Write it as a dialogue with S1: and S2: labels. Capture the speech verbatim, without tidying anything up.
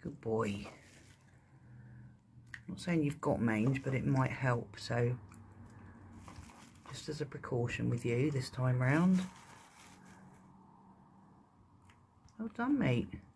S1: Good boy. I'm not saying you've got mange, but it might help, so just as a precaution with you this time round. Well done, mate.